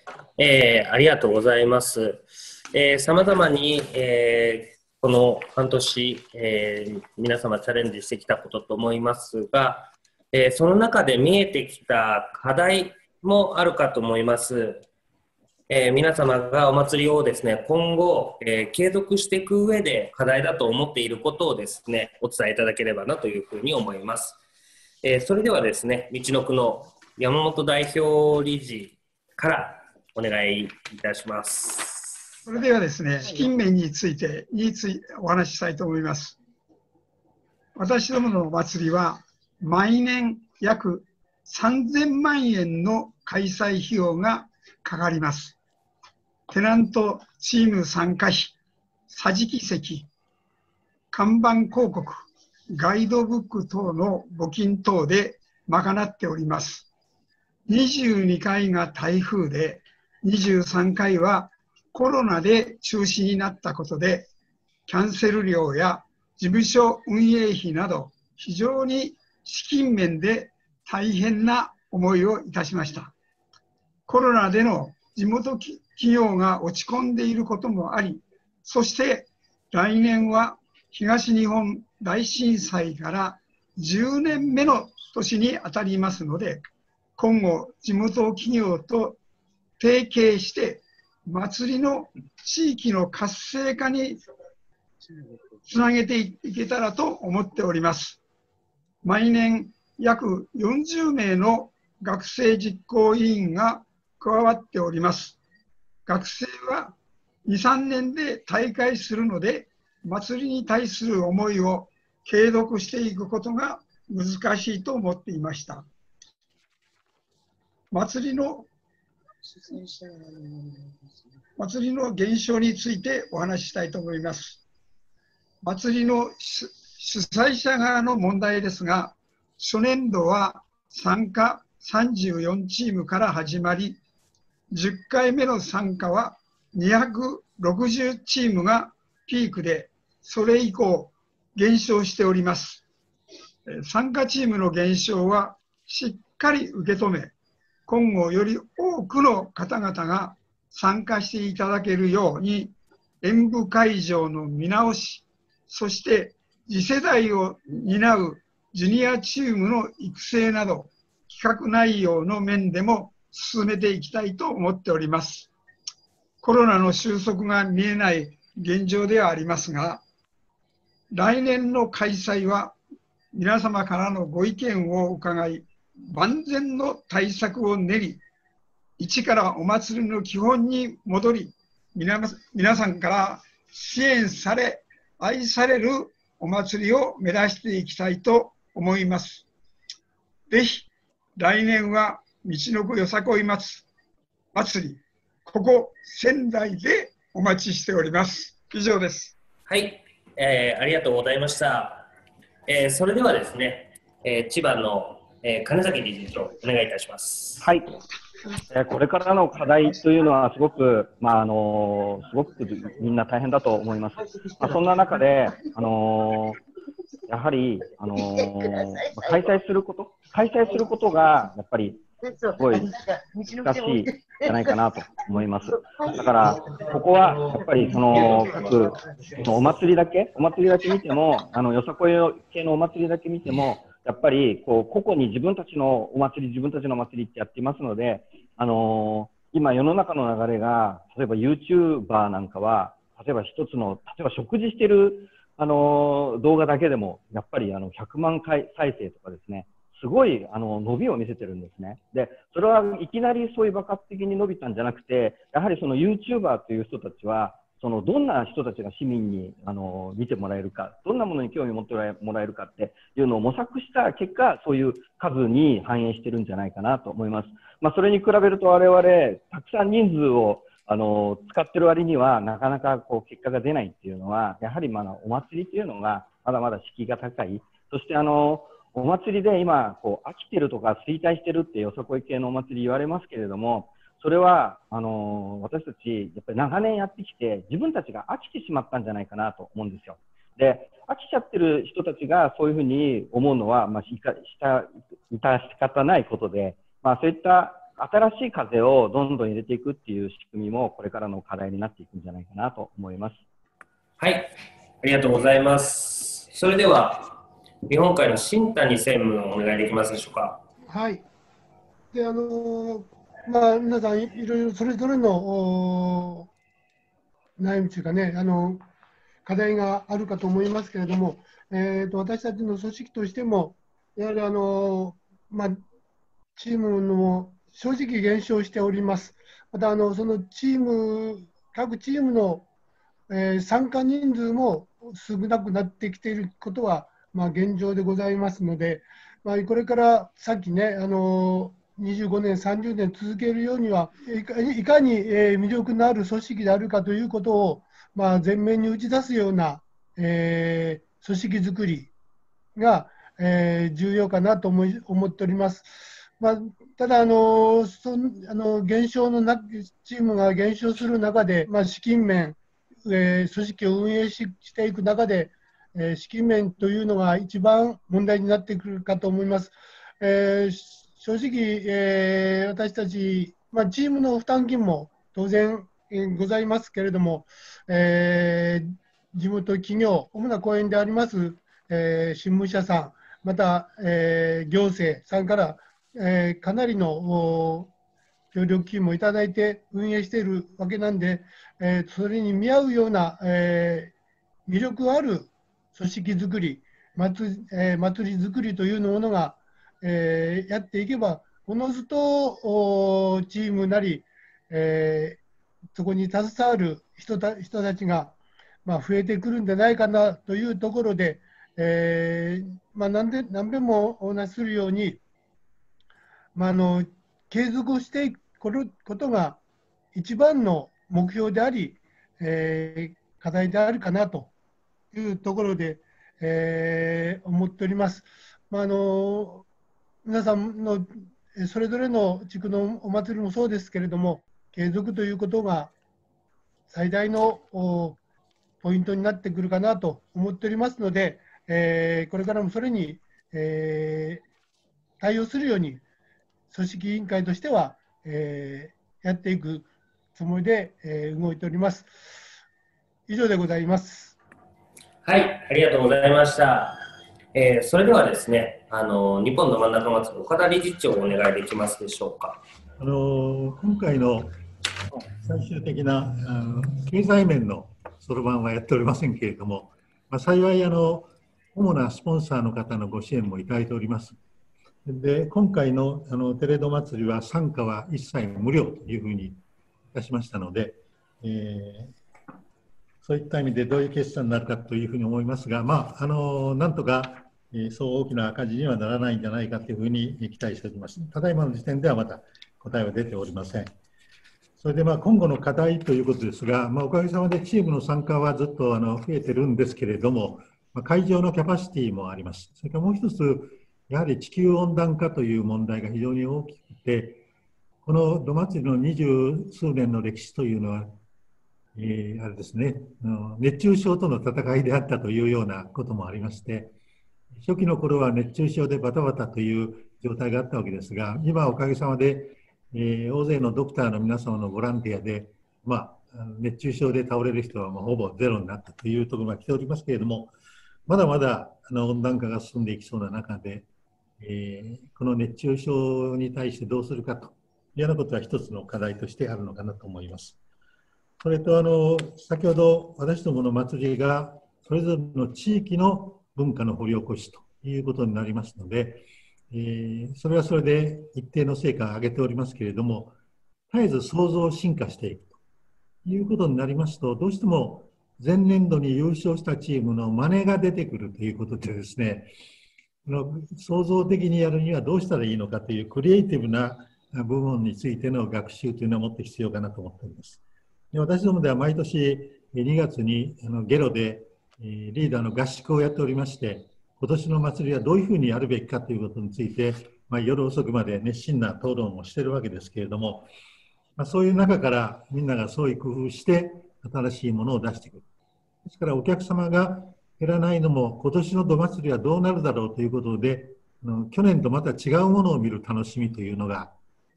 ありがとうございます。さまざまに、この半年、皆様チャレンジしてきたことと思いますが、その中で見えてきた課題もあるかと思います。皆様がお祭りをですね、今後、継続していく上で課題だと思っていることをですね、お伝えいただければなというふうに思います。それではですね、みちのくの山本代表理事からお願いいたします。 それではですね、資金面についてお話ししたいと思います。私どものお祭りは、毎年約3000万円の開催費用がかかります。テナントチーム参加費、桟敷席、看板広告、ガイドブック等の募金等で賄っております。22回が台風で、23回はコロナで中止になったことで、キャンセル料や事務所運営費など、非常に資金面で大変な思いをいたしました。コロナでの地元企業が落ち込んでいることもあり、そして来年は東日本大震災から10年目の年にあたりますので、今後地元企業と提携して祭りの地域の活性化につなげていけたらと思っております。毎年約40名の学生実行委員が加わっております。学生は2、3年で退会するので、祭りに対する思いを継続していくことが難しいと思っていました。祭りの減少についてお話ししたいと思います。祭りの主催者側の問題ですが、初年度は参加34チームから始まり、10回目の参加は260チームがピークで、それ以降減少しております。参加チームの減少はしっかり受け止め、今後より多くの方々が参加していただけるように、演舞会場の見直し、そして次世代を担うジュニアチームの育成など、企画内容の面でも進めていきたいと思っております。コロナの収束が見えない現状ではありますが、来年の開催は皆様からのご意見を伺い、万全の対策を練り、一からお祭りの基本に戻り、皆さんから支援され、愛されるお祭りを目指していきたいと思います。ぜひ、来年はみちのくよさこい祭り、ここ仙台でお待ちしております。以上です。 はい、ありがとうございました。それではですね、千葉の、金崎理事長、お願いいたします。 はい。これからの課題というのはすごく、すごくみんな大変だと思います。そんな中で、やはり、開催することが、やっぱり、すごい難しいんじゃないかなと思います。だから、ここは、やっぱり、お祭りだけ見ても、よさこい系のお祭りだけ見ても、やっぱりこう個々に自分たちのお祭りってやっていますので、今世の中の流れが、例えば YouTuber なんかは、例えば食事してる動画だけでもやっぱり100万回再生とかですね、すごい伸びを見せてるんですね。で、それはいきなりそういう爆発的に伸びたんじゃなくて、やはりその YouTuber という人たちは、どんな人たちが市民に見てもらえるか、どんなものに興味を持ってもらえるかっていうのを模索した結果、そういう数に反映してるんじゃないかなと思います。それに比べると我々、たくさん人数を使ってる割にはなかなかこう結果が出ないっていうのは、やはりお祭りっていうのがまだまだ敷居が高い。そしてお祭りで今こう飽きてるとか衰退してるってよさこい系のお祭り言われますけれども、それは私たちやっぱり長年やってきて自分たちが飽きてしまったんじゃないかなと思うんですよ。で、飽きちゃってる人たちがそういうふうに思うのは致し方ないことで、そういった新しい風をどんどん入れていくっていう仕組みもこれからの課題になっていくんじゃないかなと思います。 はい、ありがとうございます。それでは日本海の新谷専務をお願いできますでしょうか。 はい。で、皆さんいろいろそれぞれの悩みというかね、課題があるかと思いますけれども、私たちの組織としても、やはりチームの正直減少しております。またその各チームの、参加人数も少なくなってきていることは、現状でございますので、これから先ね、25年、30年続けるようには、いかに魅力のある組織であるかということを、前面に打ち出すような、組織づくりが、重要かなと思っております。ただ減少のチームが減少する中で、資金面、組織を運営していく中で、資金面というのが一番問題になってくるかと思います。正直、私たち、チームの負担金も当然、ございますけれども、地元企業、主な公園であります、新聞社さん、また、行政さんから、かなりの協力金もいただいて運営しているわけなんで、それに見合うような、魅力ある組織づくり、祭りづくりというものが、やっていけば、おのずとチームなり、そこに携わる人たちが、増えてくるんじゃないかなというところで、何べんもお話しするように、継続をしていくことが一番の目標であり、課題であるかなというところで、思っております。皆さんのそれぞれの地区のお祭りもそうですけれども、継続ということが最大のポイントになってくるかなと思っておりますので、これからもそれに、対応するように、組織委員会としては、やっていくつもりで、動いております。以上でございます。 はい、ありがとうございました。それではですね、日本どまんなか祭り岡田理事長お願いできますでしょうか。 今回の最終的な経済面のそろばんはやっておりませんけれども、幸い主なスポンサーの方のご支援もいただいております。で、今回のテレド祭りは参加は一切無料というふうにいたしましたので、そういった意味でどういう決算になるかというふうに思いますが、なんとか、そう大きな赤字にはならないんじゃないかというふうに期待しております。ただいまの時点ではまだ答えは出ておりません。それで今後の課題ということですが、おかげさまでチームの参加はずっと増えてるんですけれども、会場のキャパシティもあります。それからもう一つ、やはり地球温暖化という問題が非常に大きくて、このど祭りの20数年の歴史というのは、あれですね、熱中症との戦いであったというようなこともありまして、初期の頃は熱中症でバタバタという状態があったわけですが、今おかげさまで、大勢のドクターの皆様のボランティアで、熱中症で倒れる人はほぼゼロになったというところが来ておりますけれども、まだまだ温暖化が進んでいきそうな中で、この熱中症に対してどうするかというようなことは一つの課題としてあるのかなと思います。それと先ほど私どもの祭りがそれぞれの地域の文化の掘り起こしということになりますので、それはそれで一定の成果を上げておりますけれども、絶えず創造進化していくということになりますと、どうしても前年度に優勝したチームの真似が出てくるということでですね、創造的にやるにはどうしたらいいのかというクリエイティブな部分についての学習というのはもっと必要かなと思っております。で、私どもでは毎年2月にゲロでリーダーの合宿をやっておりまして、今年の祭りはどういうふうにやるべきかということについて、夜遅くまで熱心な討論をしているわけですけれども、そういう中からみんなが創意工夫して新しいものを出してくる。ですからお客様が減らないのも今年のど祭りはどうなるだろうということで、去年とまた違うものを見る楽しみというのが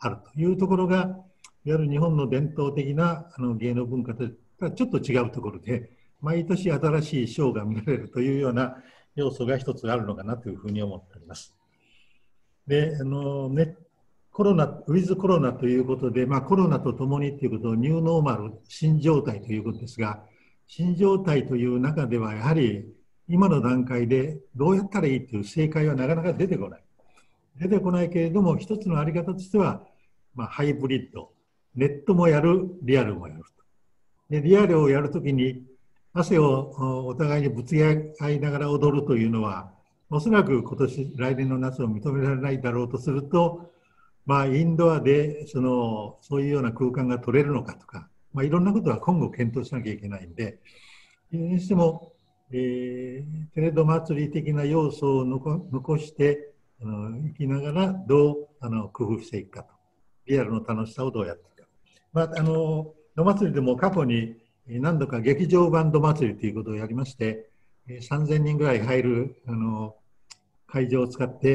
あるというところが、いわゆる日本の伝統的な芸能文化とはちょっと違うところで、毎年新しいショーが見られるというような要素が一つあるのかなというふうに思っております。で、コロナ、ウィズコロナということで、コロナとともにということをニューノーマル、新状態ということですが、新状態という中ではやはり今の段階でどうやったらいいという正解はなかなか出てこない。出てこないけれども、一つのあり方としては、ハイブリッド、ネットもやる、リアルもやると。で、リアルをやるときに汗をお互いにぶつけ合いながら踊るというのは、おそらく来年の夏を認められないだろうとすると、インドアでそういうような空間が取れるのかとか、いろんなことは今後検討しなきゃいけないんで、いずれにしても、テレド祭り的な要素を残していきながら、どう工夫していくかと、リアルの楽しさをどうやっていくか。ド祭りでも過去に何度か劇場版ド祭りということをやりまして、3000人ぐらい入る会場を使って、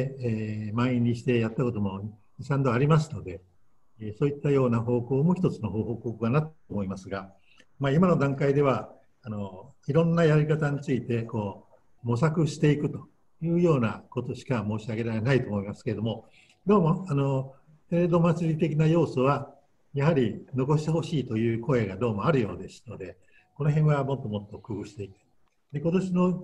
満員にしてやったことも2、3度ありますので、そういったような方向も一つの方向かなと思いますが、今の段階ではいろんなやり方について模索していくというようなことしか申し上げられないと思いますけれども、どうもテレド祭り的な要素はやはり残してほしいという声がどうもあるようですので、この辺はもっともっと工夫していく。で、今年の、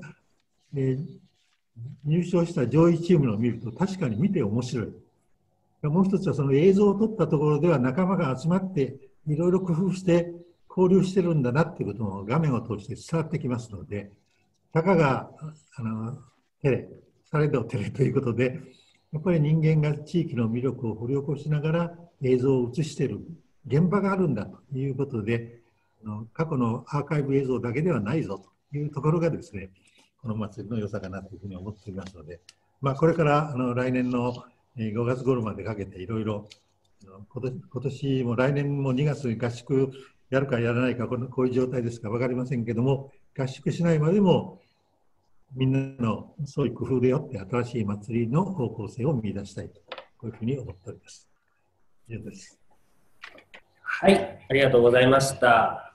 入賞した上位チームを見ると確かに見て面白い。もう一つはその映像を撮ったところでは仲間が集まっていろいろ工夫して交流してるんだなっていうことも画面を通して伝わってきますので、たかがテレ、されどテレということで、やっぱり人間が地域の魅力を掘り起こしながら映像を映している現場があるんだということで、過去のアーカイブ映像だけではないぞというところがですね、この祭りの良さかなというふうに思っていますので、これから来年の5月頃までかけていろいろ今年も来年も2月に合宿やるかやらないかこういう状態ですか分かりませんけども、合宿しないまでもみんなのそういう工夫でよって新しい祭りの方向性を見出したいと、こういうふうに思っております。以上です。 はい、ありがとうございました。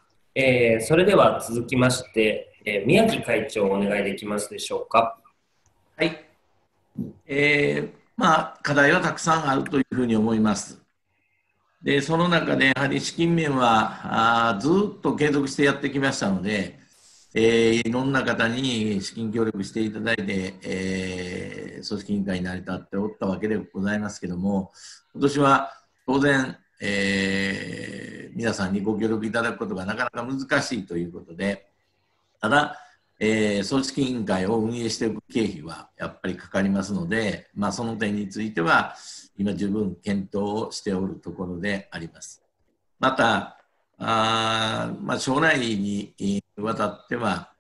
それでは続きまして、宮城会長お願いできますでしょうか。 はい。課題はたくさんあるというふうに思います。で、その中でやはり資金面はずっと継続してやってきましたので、いろんな方に資金協力していただいて、組織委員会に成り立っておったわけでございますけれども、今年は当然、皆さんにご協力いただくことがなかなか難しいということで、ただ、組織委員会を運営していく経費はやっぱりかかりますので、その点については今十分検討をしておるところであります。また、将来にわたっては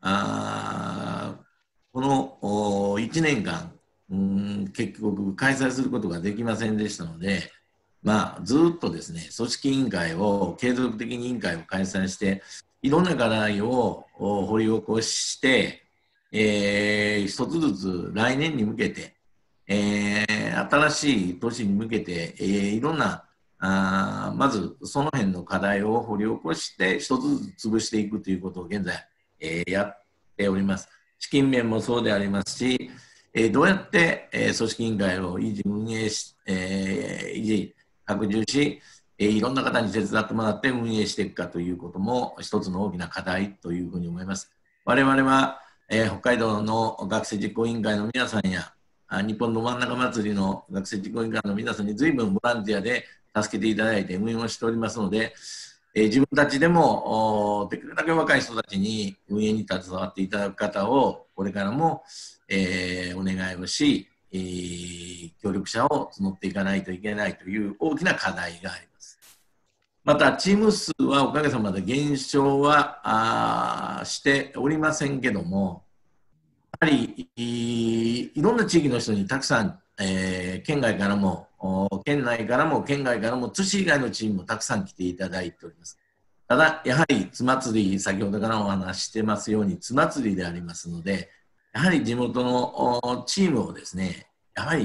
この1年間、結局開催することができませんでしたので、ずっとですね、組織委員会を継続的に委員会を開催していろんな課題を掘り起こして、一つずつ来年に向けて、新しい年に向けて、いろんなまずその辺の課題を掘り起こして一つずつ潰していくということを現在、やっております。資金面もそうでありますし、どうやって、組織委員会を維持運営し、維持拡充し、いろんな方に手伝ってもらって運営していくかということも一つの大きな課題というふうに思います。我々は、北海道の学生実行委員会の皆さんや日本の真ん中祭りの学生実行委員会の皆さんに随分ボランティアで助けていただいて運営をしておりますので、自分たちでもできるだけ若い人たちに運営に携わっていただく方をこれからも、お願いをし、協力者を募っていかないといけないという大きな課題があります。またチーム数はおかげさまで減少はしておりませんけども、やはりいろんな地域の人にたくさん、県外からも県内からも県外からも津市以外のチームもたくさん来ていただいております。ただやはり津祭り、先ほどからお話してますように津祭りでありますので、やはり地元のチームをですね、やはり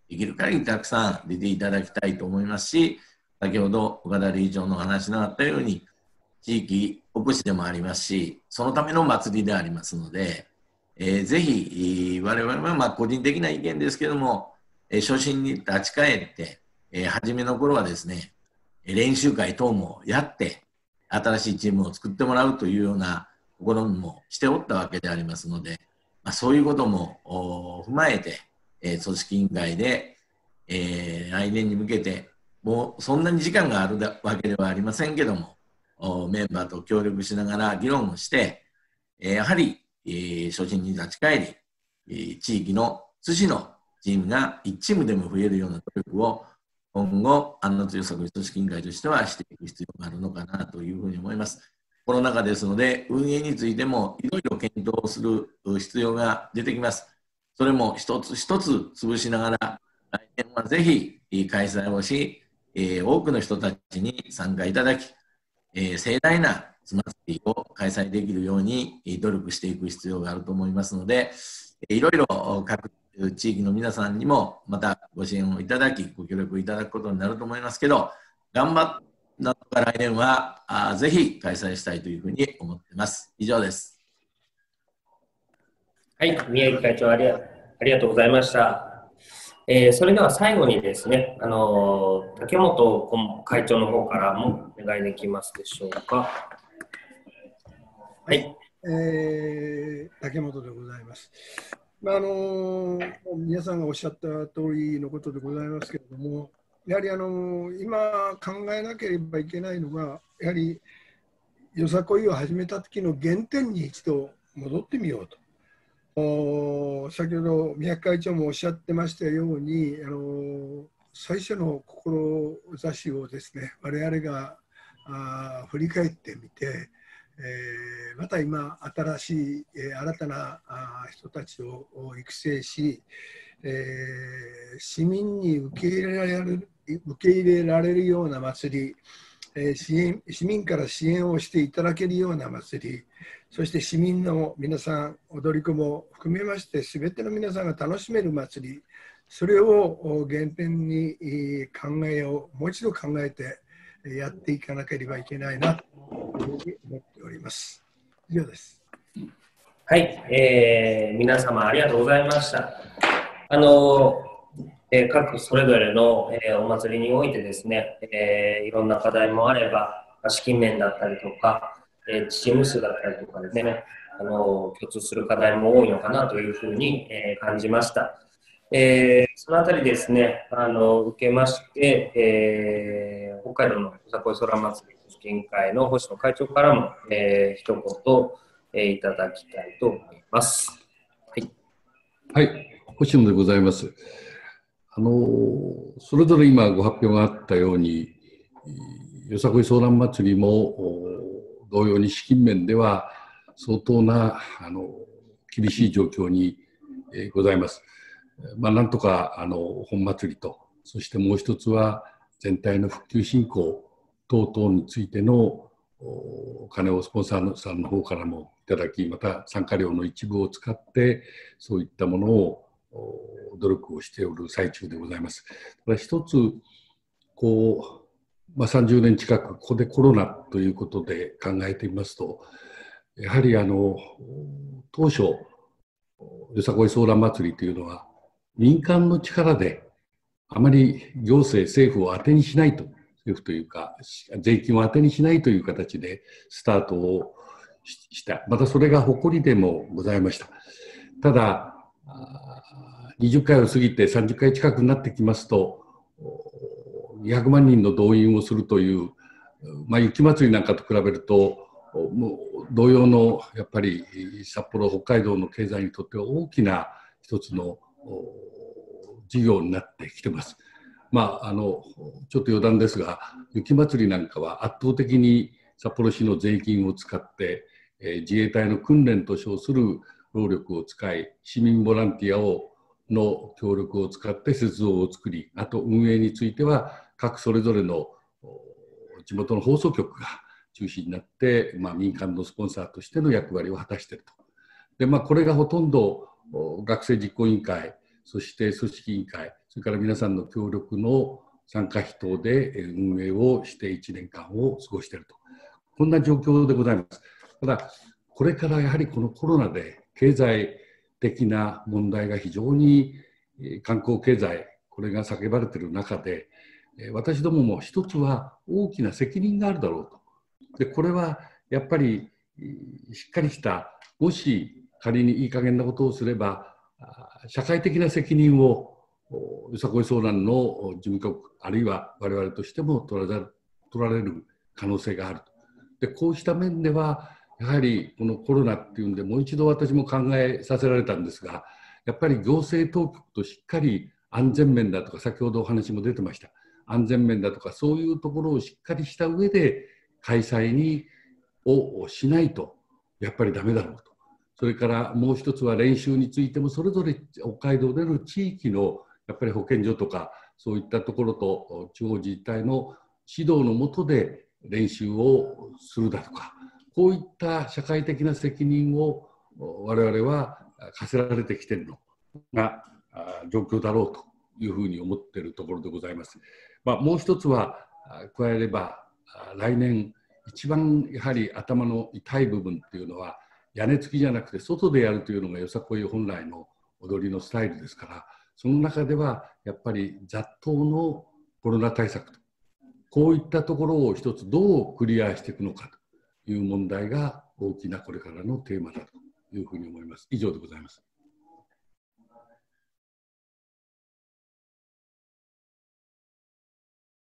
できる限りたくさん出ていただきたいと思いますし、先ほど岡田理事長のお話のあったように、地域おこしでもありますし、そのための祭りでありますので、ぜひ我々は個人的な意見ですけども、初心に立ち返って、初めの頃はですね、練習会等もやって、新しいチームを作ってもらうというような試みもしておったわけでありますので、そういうことも踏まえて、組織委員会で、来年に向けて、もうそんなに時間があるわけではありませんけども、メンバーと協力しながら議論をして、やはり、初心に立ち返り、地域の津市のチームが1チームでも増えるような努力を今後、安納よさこい組織委員会としてはしていく必要があるのかなというふうに思います。コロナ禍ですので、運営についてもいろいろ検討する必要が出てきます。それも一つ一つ潰しながら、来年はぜひ開催をし、多くの人たちに参加いただき、盛大なつまつりを開催できるように努力していく必要があると思いますので、いろいろ各地域の皆さんにもまたご支援をいただき、ご協力いただくことになると思いますけど、頑張ってなんとか来年はぜひ開催したいというふうに思っています。以上です。 はい、宮城会長ありがとうございました。それでは最後にですね、竹本会長の方からもお願いできますでしょうか。はい。 竹本でございます。皆さんがおっしゃった通りのことでございますけれども、やはり今考えなければいけないのが、やはりよさこいを始めた時の原点に一度戻ってみようと。先ほど宮城会長もおっしゃってましたように、最初の志をですね、我々が振り返ってみて、また今新しい新たな人たちを育成し、市民に受け入れられるような祭り、市民から支援をしていただけるような祭り、そして市民の皆さん、踊り子も含めまして、すべての皆さんが楽しめる祭り、それを原点にもう一度考えてやっていかなければいけないなというふうに思っております。以上です。 はい、皆様ありがとうございました。各それぞれの、お祭りにおいてですね、いろんな課題もあれば、資金面だったりとか、チーム数だったりとかですね、共通する課題も多いのかなというふうに、感じました。そのあたりですね、受けまして、北海道のよさこい空祭り組織委員会の星野会長からも、一言、いただきたいと思います。はい、 はい、星野でございます。それぞれ今ご発表があったように、よさこいソーラン祭りも同様に資金面では相当な厳しい状況にございます。なんとか本祭りと、そしてもう一つは全体の復旧振興等々についてのお金をスポンサーさんの方からもいただき、また参加料の一部を使ってそういったものを努力をしておる最中でございます。ただ一つ30年近くここでコロナということで考えてみますと、やはり当初よさこいソーラン祭りというのは民間の力であまり行政政府を当てにしないと、政府というか税金を当てにしないという形でスタートをした。またそれが誇りでもございました。ただ20回を過ぎて30回近くになってきますと、200万人の動員をするという、雪まつりなんかと比べるともう同様のやっぱり札幌北海道の経済にとっては大きな一つの事業になってきてます。ちょっと余談ですが、雪まつりなんかは圧倒的に札幌市の税金を使って、自衛隊の訓練と称する労力を使い、市民ボランティアの協力を使って雪像を作り、あと運営については各それぞれの地元の放送局が中心になって、民間のスポンサーとしての役割を果たしていると。で、これがほとんど学生実行委員会、そして組織委員会、 それから皆さんの協力の参加費等で運営をして1年間を過ごしていると、こんな状況でございます。ただ、これからやはりこのコロナで経済的な問題が非常に観光経済、これが叫ばれている中で、私どもも一つは大きな責任があるだろうと。で、これはやっぱりしっかりした、もし仮にいい加減なことをすれば、社会的な責任をよさこい遭難の事務局、あるいは我々としても取られる可能性があると。で、こうした面では、やはりこのコロナっていうんで、もう一度私も考えさせられたんですが、やっぱり行政当局としっかり安全面だとか、先ほどお話も出てました、安全面だとか、そういうところをしっかりした上で開催をしないと、やっぱりダメだろうと。それからもう一つは練習についても、それぞれ北海道での地域のやっぱり保健所とか、そういったところと地方自治体の指導の下で練習をするだとか、こういった社会的な責任を我々は課せられてきているのが状況だろうというふうに思っているところでございます。もう一つは加えれば、来年一番やはり頭の痛い部分っていうのは、屋根付きじゃなくて外でやるというのがよさこい本来の踊りのスタイルですから、その中ではやっぱり雑踏のコロナ対策と、こういったところを一つどうクリアしていくのかという問題が大きなこれからのテーマだというふうに思います。以上でございます。